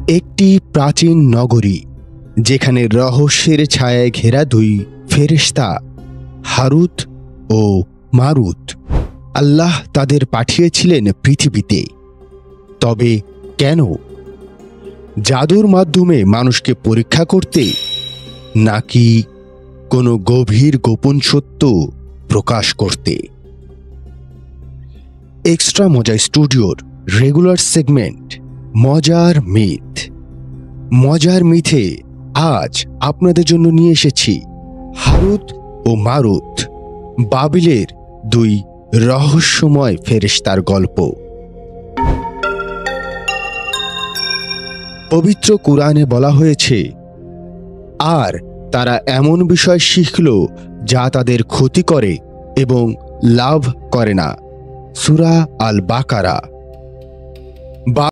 একটি প্রাচীন নগরী যেখানে রহস্যের ছায়ায় ঘেরা দুই ফেরেশতা হারুত ও মারুত আল্লাহ তাদের পাঠিয়েছিলেন পৃথিবীতে। তবে কেন? জাদুর মাধ্যমে মানুষকে পরীক্ষা করতে, নাকি কোনো গভীর গোপন সত্য প্রকাশ করতে? এক্সট্রা মজা স্টুডিওর রেগুলার সেগমেন্ট মজার মিথ। মজার মিথে আজ আপনাদের জন্য নিয়ে এসেছি হারুত ও মারুত, বাবিলের দুই রহস্যময় ফেরেশতার গল্প। পবিত্র কুরআনে বলা হয়েছে, আর তারা এমন বিষয় শিখল যা তাদের ক্ষতি করে এবং লাভ করে না। সূরা আল বাকারা।